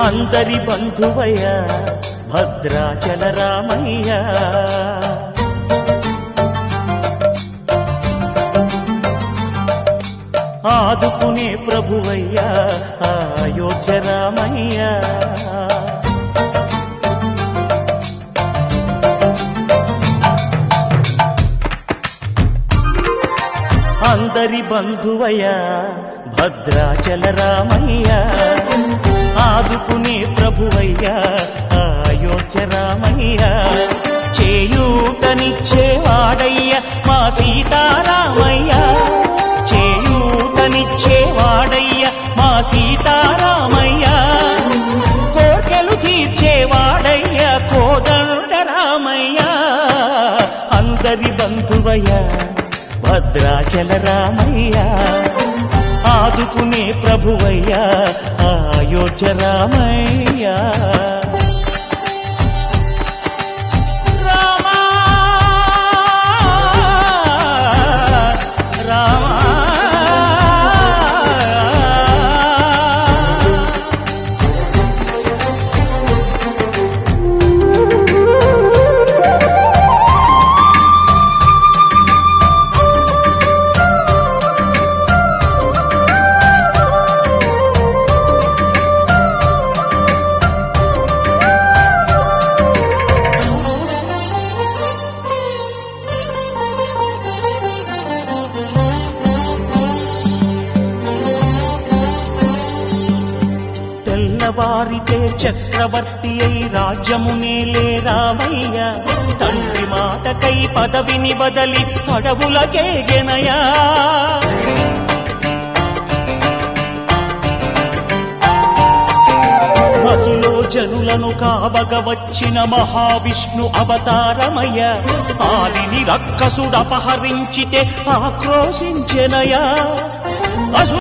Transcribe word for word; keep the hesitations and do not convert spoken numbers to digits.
అందరి బంధువయ్యా భద్రాచల రామయ్య ఆదుకునే ప్రభువయ్యా అయోధ్య రామయ్య అందరి బంధువయ్యా భద్రాచల రామయ్య ఆదుకునే ప్రభువయ్యా అయోధ్య రామయ్య చేయూతనిచ్చేవాడయ్య మా సీతారామయ్య చేయూతనిచ్చేవాడయ్య మా సీతారామయ్య కోర్కెలు తీర్చేవాడయ్య కోదండ రామయ్య అందరి బంధువయ్యా భద్రాచల రామయ్య ఆదుకునే ప్రభువయ్యా అయోధ్య రామయ్య తెల్లవారితే చక్రవర్తి అయి రాజ్యమునేలే రామయ్య తండ్రి మాటకై పదవిని బదలి అడవులకేగెనయా మహిలో జనులను కావగ వచ్చిన మహావిష్ణు అవతారమయ్య ఆలిని రక్కసుడపహరించితే ఆక్రోశించెనయా.